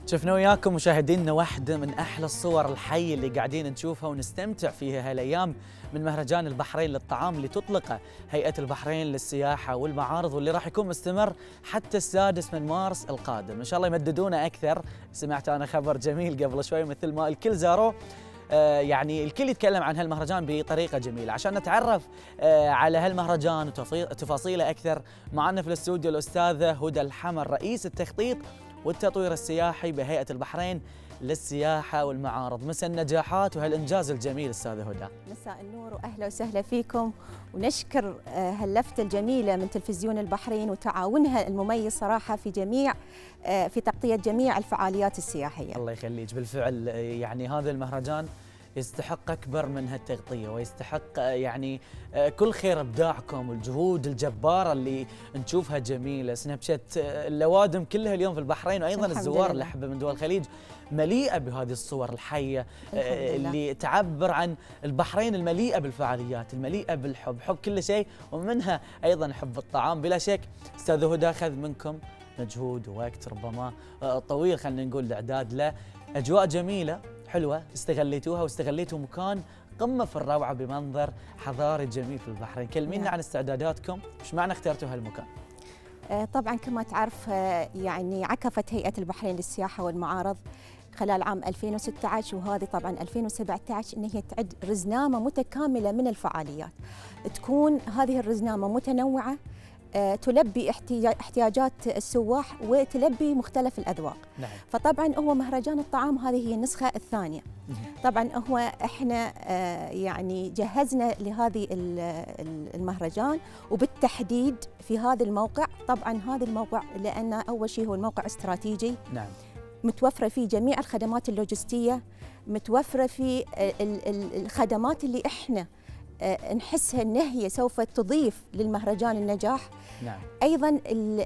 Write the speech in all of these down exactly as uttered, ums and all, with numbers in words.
شفنا وياكم مشاهدينا واحدة من أحلى الصور الحية اللي قاعدين نشوفها ونستمتع فيها هالأيام من مهرجان البحرين للطعام اللي تطلقه هيئة البحرين للسياحة والمعارض، واللي راح يكون مستمر حتى السادس من مارس القادم. إن شاء الله يمددونه أكثر. سمعت أنا خبر جميل قبل شوي مثل ما الكل زاروه، آه يعني الكل يتكلم عن هالمهرجان بطريقة جميلة. عشان نتعرف آه على هالمهرجان وتفاصيله أكثر، معنا في الاستوديو الأستاذة هدى الحمر، رئيس التخطيط والتطوير السياحي بهيئة البحرين للسياحة والمعارض. مساء النجاحات وهالإنجاز الجميل أستاذة هدى. مساء النور وأهلا وسهلا فيكم، ونشكر هاللفتة الجميلة من تلفزيون البحرين وتعاونها المميز صراحة في جميع في تغطية جميع الفعاليات السياحية. الله يخليك. بالفعل يعني هذا المهرجان يستحق أكبر من هالتغطية، ويستحق يعني كل خير إبداعكم والجهود الجبارة اللي نشوفها جميلة. سناب شات اللوادم كلها اليوم في البحرين، وأيضا الزوار اللي حبة من دول الخليج مليئة بهذه الصور الحية اللي تعبر عن البحرين المليئة بالفعاليات، المليئة بالحب، حب كل شيء ومنها أيضا حب الطعام. بلا شك أستاذ هدى أخذ منكم مجهود ووقت ربما طويل، خلينا نقول الإعداد له. أجواء جميلة حلوة استغليتوها، واستغليتوا مكان قمة في الروعة بمنظر حضاري جميل في البحرين. كلمينا نعم. عن استعداداتكم، ايش معنى اخترتوا هالمكان؟ آه طبعا كما تعرف آه يعني عكفت هيئة البحرين للسياحة والمعارض خلال عام ألفين وستة عشر وهذه طبعا ألفين وسبعة عشر ان هي تعد رزنامة متكاملة من الفعاليات، تكون هذه الرزنامة متنوعة تلبي احتياجات السواح وتلبي مختلف الأذواق. نعم. فطبعا هو مهرجان الطعام هذه هي النسخة الثانية. طبعا هو احنا يعني جهزنا لهذه المهرجان وبالتحديد في هذا الموقع. طبعا هذا الموقع لأن أول شيء هو الموقع استراتيجي. نعم. متوفرة فيه جميع الخدمات اللوجستية، متوفرة فيه الخدمات اللي احنا نحسها ان هي سوف تضيف للمهرجان النجاح. نعم. ايضا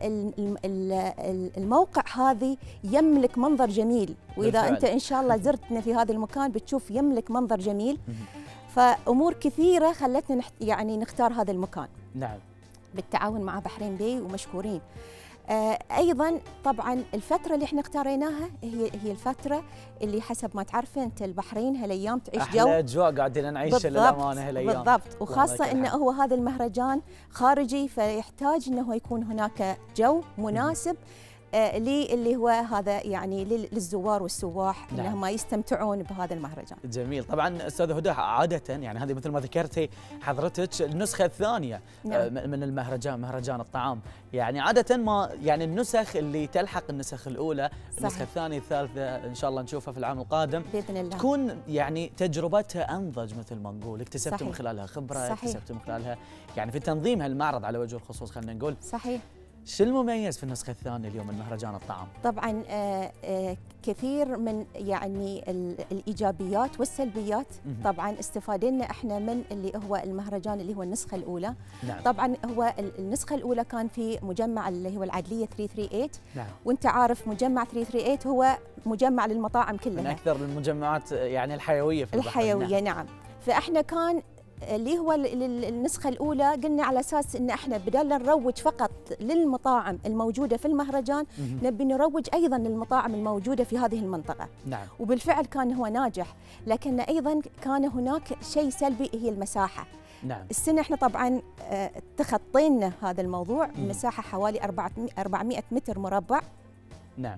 الموقع هذه يملك منظر جميل، واذا بالفعل. انت ان شاء الله زرتنا في هذا المكان بتشوف يملك منظر جميل. فامور كثيره خلتنا يعني نختار هذا المكان. نعم. بالتعاون مع بحرين باي ومشكورين. آه ايضا طبعا الفتره اللي احنا اختاريناها هي هي الفتره اللي حسب ما تعرف انت البحرين هالايام تعيش جو احلى اجواء قاعدين نعيشها للامانه هالايام. بالضبط، وخاصه انه هو هذا المهرجان خارجي فيحتاج انه يكون هناك جو مناسب آه اللي هو هذا يعني للزوار والسواح. نعم. انهم يستمتعون بهذا المهرجان. جميل. طبعا استاذه هدى عاده يعني هذه مثل ما ذكرتي حضرتك النسخه الثانيه. نعم. من المهرجان، مهرجان الطعام، يعني عاده ما يعني النسخ اللي تلحق النسخ الاولى، النسخه الثانيه الثالثه ان شاء الله نشوفها في العام القادم باذن الله، تكون يعني تجربتها انضج مثل ما نقول، اكتسبتوا من خلالها خبره، اكتسبتوا من خلالها يعني في تنظيم هالمعرض على وجه الخصوص خلينا نقول. صحيح. شو المميز في النسخة الثانية اليوم من مهرجان الطعام؟ طبعا آآ آآ كثير من يعني الإيجابيات والسلبيات. طبعا استفادنا احنا من اللي هو المهرجان اللي هو النسخة الأولى. نعم. طبعا هو النسخة الأولى كان في مجمع اللي هو العدلية ثلاثمئة وثمانية وثلاثين. نعم. وانت عارف مجمع ثلاثمئة وثمانية وثلاثين هو مجمع للمطاعم كلها، من أكثر المجمعات يعني الحيوية في البحرين. الحيوية. نعم. نعم. فاحنا كان اللي هو النسخة الأولى قلنا على أساس أن احنا بدل نروج فقط للمطاعم الموجودة في المهرجان نبي نروج أيضا للمطاعم الموجودة في هذه المنطقة. نعم. وبالفعل كان هو ناجح، لكن أيضا كان هناك شيء سلبي هي المساحة. نعم. السنة احنا طبعا تخطينا هذا الموضوع. المساحة حوالي أربعمئة متر مربع. نعم.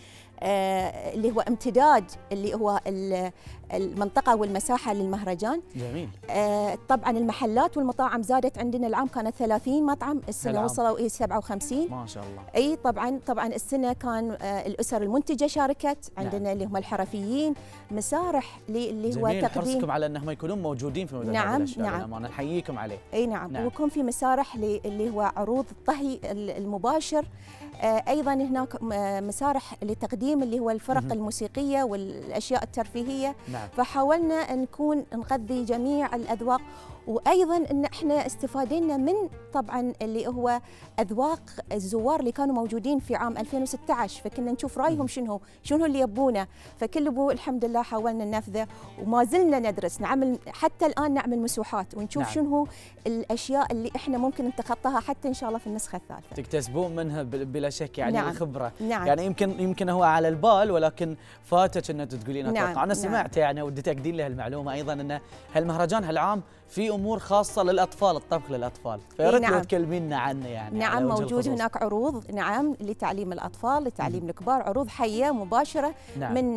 آه اللي هو امتداد اللي هو المنطقة والمساحة للمهرجان. جميل. آه طبعا المحلات والمطاعم زادت عندنا، العام كانت ثلاثين مطعم، السنة وصلوا إلى سبعة وخمسين. ما شاء الله. اي طبعا طبعا السنة كان آه الأسر المنتجة شاركت عندنا. نعم. اللي هم الحرفيين، مسارح اللي هو جميل. تقديم، حرصكم على انهم يكونون موجودين في مدن نعم هذه الاشياء. نعم. انا نحييكم عليه. اي نعم. نعم. ويكون في مسارح اللي هو عروض الطهي المباشر. أيضا هناك مسارح لتقديم اللي هو الفرق الموسيقية والأشياء الترفيهية. نعم. فحاولنا أن نكون نغذي جميع الأذواق، وايضا ان احنا استفادينا من طبعا اللي هو اذواق الزوار اللي كانوا موجودين في عام ألفين وستة عشر، فكنا نشوف رايهم شنو شنو اللي يبونه، فكل ابو الحمد لله حاولنا ننفذه وما زلنا ندرس نعمل حتى الان نعمل مسوحات ونشوف نعم. شنو الاشياء اللي احنا ممكن نتخطاها حتى ان شاء الله في النسخه الثالثه. تكتسبون منها بلا شك يعني نعم. الخبره. نعم. يعني يمكن يمكن هو على البال ولكن فاتك ان تقولين اتوقع. نعم. انا سمعت يعني ودي تاكدين لي هالمعلومه ايضا ان هالمهرجان هالعام في امور خاصه للاطفال، الطبخ للاطفال، فيا ريت لو تكلمينا عنه يعني. نعم موجود الخصوص. هناك عروض نعم لتعليم الاطفال، لتعليم الكبار، عروض حيه مباشره نعم. من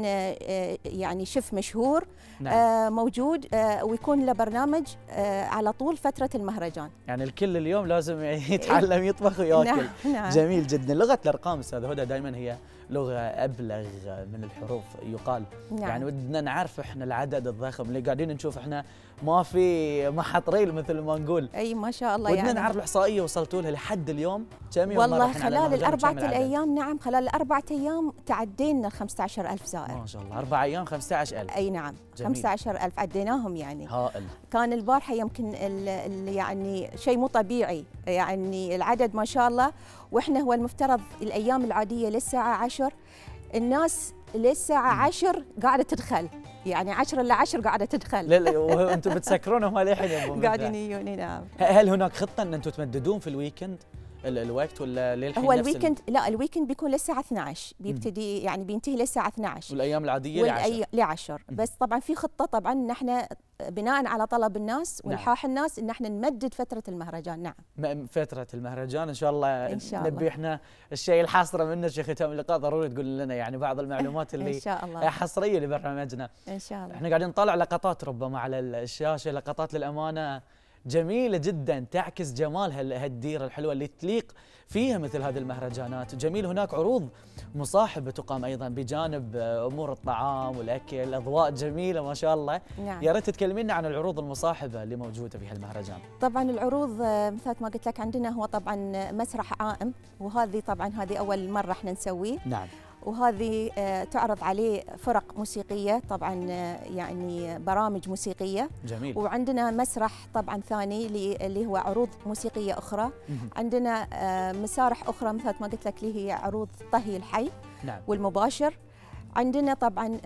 يعني شيف مشهور نعم. آه موجود آه ويكون له برنامج آه على طول فتره المهرجان. يعني الكل اليوم لازم يتعلم يطبخ وياكل. نعم. نعم. جميل جدا. لغه الارقام استاذ هدى دائما هي لغه ابلغ من الحروف يقال. نعم. يعني ودنا نعرف احنا العدد الضخم اللي قاعدين نشوف احنا ما في محط ريل مثل ما نقول. اي ما شاء الله. ودنا يعني نعرف الاحصائيه وصلتوا لها لحد اليوم كم يوم؟ والله خلال الاربعه الايام نعم خلال الاربعه ايام تعدينا ال خمسة عشر ألف زائر. ما شاء الله اربع ايام خمسة عشر ألف. اي نعم جميل. خمسة عشر ألف عديناهم يعني. هائل. كان البارحه يمكن ال يعني شيء مو طبيعي، يعني العدد ما شاء الله، واحنا هو المفترض الايام العاديه للساعه عشرة الناس للساعه عشرة قاعده تدخل، يعني عشرة إلا عشرة قاعده تدخل. لا لا وانتم بتسكرونهم للحين يبون قاعدين يجوني. نعم. هل هناك خطه ان انتم تمددون في الويكند الوقت ولا للحين؟ هو الويكند لا الويكند بيكون للساعه اثني عشر بيبتدي يعني بينتهي للساعه اثني عشر والايام العاديه لعشرة لعشرة بس طبعا في خطه طبعا ان احنا بناء على طلب الناس والحاح نعم. الناس ان احنا نمدد فتره المهرجان. نعم فتره المهرجان ان شاء الله. إن شاء الله. نبي احنا الشيء الحاصره منه شيخ ختام اللقاء ضروري تقول لنا يعني بعض المعلومات اللي إن شاء الله. حصريه لبرنامجنا ان شاء الله. احنا قاعدين نطالع لقطات ربما على الشاشه، لقطات للامانه جميلة جدا تعكس جمال هالديرة الحلوة اللي تليق فيها مثل هذه المهرجانات. جميل هناك عروض مصاحبة تقام أيضا بجانب أمور الطعام والأكل، أضواء جميلة ما شاء الله. نعم. يا ريت تكلمينا عن العروض المصاحبة اللي موجودة في هالمهرجان. طبعا العروض مثل ما قلت لك عندنا هو طبعا مسرح عائم، وهذه طبعا هذه أول مرة احنا نسويه. نعم. وهذه تعرض عليه فرق موسيقية طبعا يعني برامج موسيقية. جميل. وعندنا مسرح طبعا ثاني اللي هو عروض موسيقية أخرى. عندنا مسارح أخرى مثل ما قلت لك اللي هي عروض طهي الحي. نعم. والمباشر. عندنا طبعا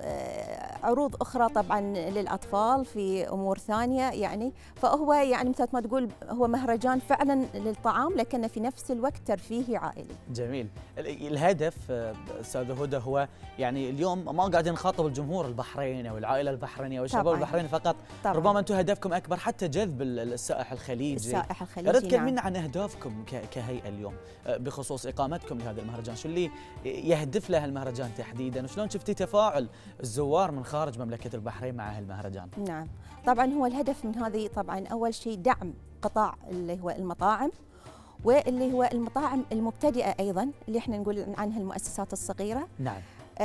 عروض أخرى طبعا للأطفال في أمور ثانية يعني، فهو يعني مثل ما تقول هو مهرجان فعلا للطعام لكن في نفس الوقت ترفيهي عائلي. جميل. الهدف أستاذ هدى هو يعني اليوم ما قاعدين نخاطب الجمهور البحريني او العائله البحرينيه والشباب البحريني فقط. طبعاً. ربما انتم هدفكم اكبر حتى جذب السائح الخليجي. السائح الخليجي. رد تكلمينا عن اهدافكم كهيئه اليوم بخصوص اقامتكم لهذا المهرجان، شو اللي يهدف له المهرجان تحديدا وشلون شفتي تفاعل الزوار من خارج مملكه البحرين مع هالمهرجان؟ نعم طبعا هو الهدف من هذه طبعا اول شيء دعم قطاع اللي هو المطاعم، واللي هو المطاعم المبتدئه ايضا اللي احنا نقول عنها المؤسسات الصغيره. نعم.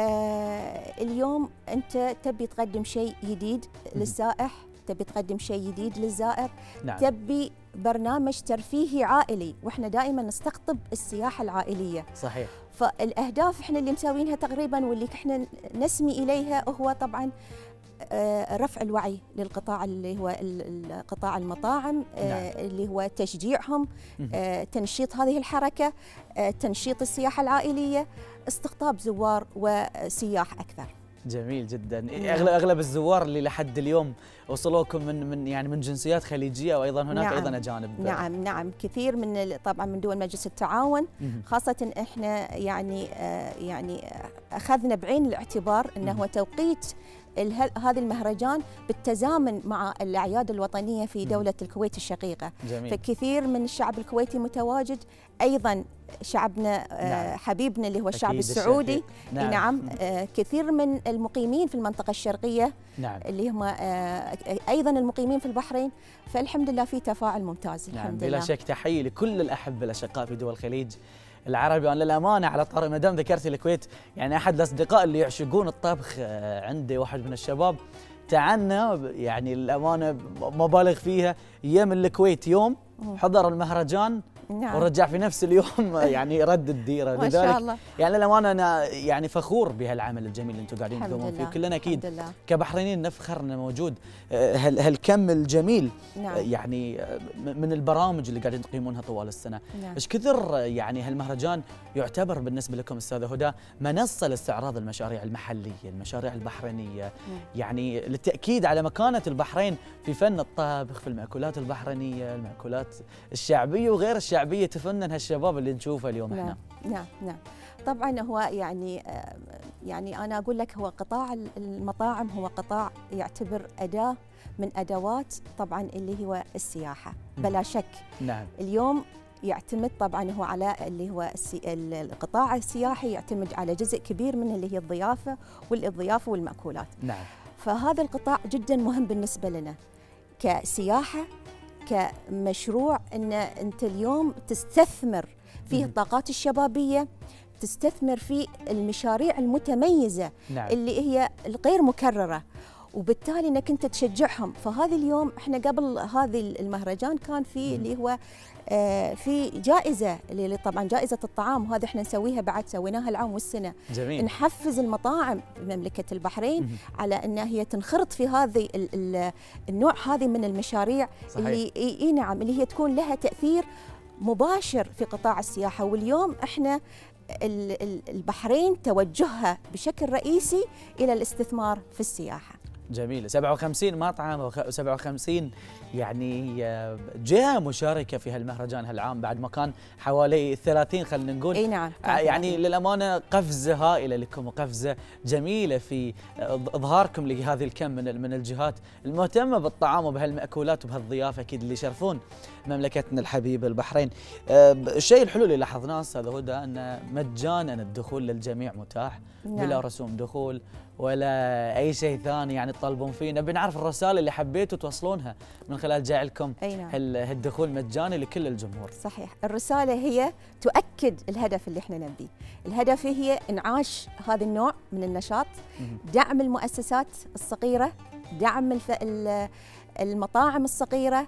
آه اليوم انت تبي تقدم شيء جديد للسائح، تبي تقدم شيء جديد للزائر. نعم. تبي برنامج ترفيهي عائلي، واحنا دائما نستقطب السياحه العائليه. صحيح. فالاهداف احنا اللي مسوينها تقريبا واللي احنا نسمي اليها هو طبعا رفع الوعي للقطاع اللي هو قطاع المطاعم. نعم. اللي هو تشجيعهم، تنشيط هذه الحركه، تنشيط السياحه العائليه، استقطاب زوار وسياح اكثر. جميل جدا. اغلب اغلب الزوار اللي لحد اليوم وصلوكم من من يعني من جنسيات خليجيه وايضا هناك نعم. ايضا اجانب. نعم نعم كثير من طبعا من دول مجلس التعاون. خاصه احنا يعني آه يعني اخذنا بعين الاعتبار انه هو توقيت هذا المهرجان بالتزامن مع الأعياد الوطنية في دولة الكويت الشقيقة. جميل. فكثير من الشعب الكويتي متواجد، أيضا شعبنا نعم. حبيبنا اللي هو الشعب السعودي. نعم, نعم. كثير من المقيمين في المنطقة الشرقية. نعم. اللي هم أيضا المقيمين في البحرين، فالحمد لله في تفاعل ممتاز. نعم. الحمد بلا لله. شك تحية لكل الأحبة الأشقاء في دول الخليج العربي. أنا للأمانة على طاري ما دام ذكرتي الكويت، يعني أحد الأصدقاء اللي يعشقون الطبخ عندي واحد من الشباب تعنا يعني الأمانة ما بالغ فيها، يم الكويت يوم حضر المهرجان نعم. ورجع في نفس اليوم يعني رد الديره. ما شاء الله. يعني للامانه انا يعني فخور بهالعمل الجميل اللي انتم قاعدين تقومون فيه، وكلنا اكيد كبحرينيين نفخر انه موجود هالكم الجميل. نعم. يعني من البرامج اللي قاعدين تقيمونها طوال السنه. نعم. ايش كثر يعني هالمهرجان يعتبر بالنسبه لكم استاذه هدى منصه لاستعراض المشاريع المحليه، المشاريع البحرينيه. نعم. يعني للتاكيد على مكانه البحرين في فن الطبخ، في المأكولات البحرينيه، المأكولات الشعبيه وغير الشعبيه، تفنن هالشباب اللي نشوفه اليوم. نعم. احنا. نعم نعم. طبعا هو يعني يعني انا اقول لك هو قطاع المطاعم هو قطاع يعتبر اداه من ادوات طبعا اللي هو السياحه بلا شك. نعم. اليوم يعتمد طبعا هو على اللي هو القطاع السياحي، يعتمد على جزء كبير من اللي هي الضيافه والاضيافه والمأكولات. نعم. فهذا القطاع جدا مهم بالنسبه لنا كسياحه، كمشروع ان انت اليوم تستثمر فيه الطاقات الشبابيه، تستثمر في المشاريع المتميزه. نعم. اللي هي الغير مكرره، وبالتالي انك انت تشجعهم. فهذه اليوم احنا قبل هذه المهرجان كان في اللي هو آه في جائزه اللي طبعا جائزه الطعام، وهذا احنا نسويها بعد سويناها العام والسنه. جميل. نحفز المطاعم في مملكه البحرين مم. على ان هي تنخرط في هذه النوع هذه من المشاريع. صحيح. اللي اي نعم اللي هي تكون لها تاثير مباشر في قطاع السياحه. واليوم احنا البحرين توجهها بشكل رئيسي الى الاستثمار في السياحه. جميل. سبعة وخمسين مطعم وسبعة وخمسين يعني جهة مشاركة في هالمهرجان هالعام، بعد ما كان حوالي ثلاثين خلينا نقول. اي نعم. يعني للأمانة قفزة هائلة لكم، وقفزة جميلة في إظهاركم لهذه الكم من من الجهات المهتمة بالطعام وبهالمأكولات وبهالضيافة أكيد اللي يشرفون مملكتنا الحبيبة البحرين. الشيء الحلو اللي لاحظناه أستاذ هدى أن مجانا الدخول للجميع متاح. نعم. بلا رسوم دخول ولا أي شيء ثاني يعني تطلبون فيه. نبي نعرف الرسائل اللي حبيتوا توصلونها من خلال جعلكم نعم. هالدخول مجاني لكل الجمهور. صحيح. الرسالة هي تؤكد الهدف اللي احنا نبيه. الهدف هي إنعاش هذا النوع من النشاط، دعم المؤسسات الصغيرة، دعم المطاعم الصغيرة،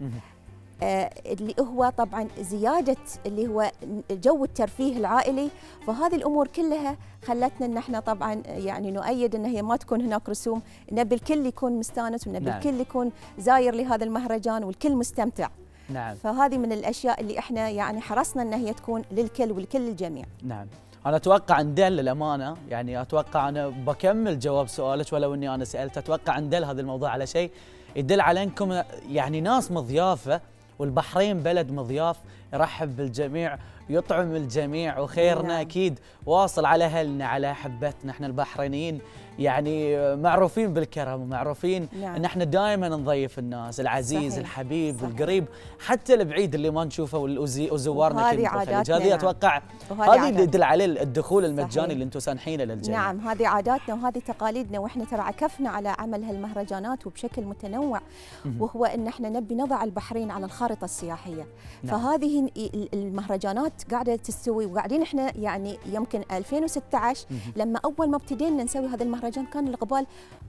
آه اللي هو طبعا زيادة اللي هو جو الترفيه العائلي. فهذه الأمور كلها خلتنا أن احنا طبعا يعني نؤيد أن هي ما تكون هناك رسوم، نبي الكل يكون مستانس، ونبي نعم. الكل يكون زاير لهذا المهرجان والكل مستمتع. نعم. فهذه من الأشياء اللي احنا يعني حرصنا أن هي تكون للكل والكل الجميع. نعم. أنا أتوقع أن دل للأمانة، يعني أتوقع أنا بكمل جواب سؤالك ولو أني أنا سألت، أتوقع أن دل هذا الموضوع على شيء يدل على أنكم يعني ناس مضيافة، والبحرين بلد مضياف يرحب بالجميع، يطعم الجميع، وخيرنا نعم. أكيد واصل على أهلنا على أحبتنا. احنا البحرينيين يعني معروفين بالكرم، ومعروفين نعم. ان احنا دائما نضيف الناس، العزيز صحيح. الحبيب صحيح. والقريب، حتى البعيد اللي ما نشوفه وزوارنا كنا في الخليج. هذه نعم. اتوقع هذه اللي يدل عليه الدخول المجاني صحيح. اللي انتم سانحينه للجميع. نعم، هذه عاداتنا وهذه تقاليدنا، واحنا ترى عكفنا على عمل هالمهرجانات وبشكل متنوع، وهو ان احنا نبي نضع البحرين على الخارطه السياحيه. نعم. فهذه المهرجانات قاعده تستوي، وقاعدين احنا يعني يمكن ألفين وستة عشر لما اول ما ابتدينا نسوي هذا المهرجان كان الإقبال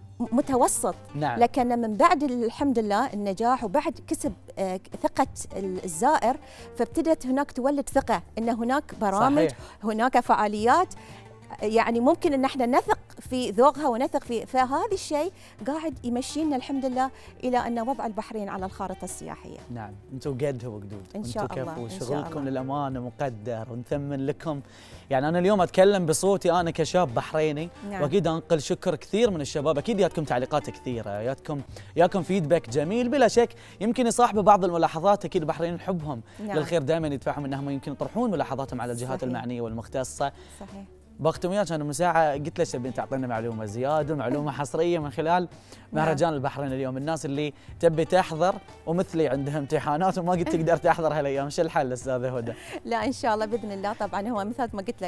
متوسط. نعم. لكن من بعد الحمد لله النجاح وبعد كسب ثقة الزائر، فابتدت هناك تولد ثقة ان هناك برامج صحيح. هناك فعاليات يعني ممكن ان احنا نثق في ذوقها ونثق في، فهذا الشيء قاعد يمشينا الحمد لله الى ان وضع البحرين على الخارطه السياحيه. نعم، انتم قدها وقدود ان شاء الله. انتم شغلكم للامانه مقدر ونثمن لكم. يعني انا اليوم اتكلم بصوتي انا كشاب بحريني. نعم. واكيد انقل شكر كثير من الشباب، اكيد ياتكم تعليقات كثيره، ياتكم ياكم فيدباك جميل بلا شك، يمكن يصاحبوا بعض الملاحظات، اكيد البحرينيين نحبهم. نعم. للخير دائما يدفعهم انهم يمكن يطرحون ملاحظاتهم على الجهات صحيح. المعنيه والمختصه. صحيح. بختم وياك انا من ساعه قلت لك تبين تعطينا معلومه زياده، معلومه حصريه من خلال مهرجان البحرين اليوم. الناس اللي تبي تحضر ومثلي عندها امتحانات وما قد تقدر تحضر هالايام، شو الحل استاذه هدى؟ لا ان شاء الله باذن الله. طبعا هو مثل ما قلت لك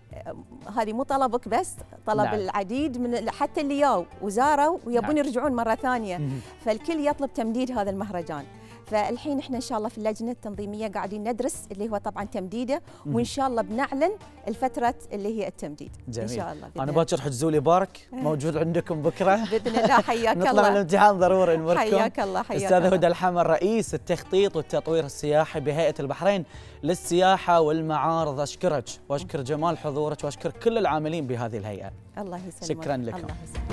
هذه مو طلبك بس، طلب نعم. العديد من حتى اللي ياو وزاروا ويبون نعم. يرجعون مره ثانيه، فالكل يطلب تمديد هذا المهرجان. فالحين احنا ان شاء الله في اللجنه التنظيميه قاعدين ندرس اللي هو طبعا تمديده، وان شاء الله بنعلن الفتره اللي هي التمديد. جميل. ان شاء الله. انا باكر حجزوا لي بارك موجود عندكم بكره باذن الله. حياك الله. نطلع الامتحان ضروري نمركم. حياك الله. حياك استاذه هدى الحمل، رئيس التخطيط والتطوير السياحي بهيئه البحرين للسياحه والمعارض، اشكرك واشكر جمال حضورك واشكر كل العاملين بهذه الهيئه. الله يسلمك. شكرا لكم. الله يسلمك.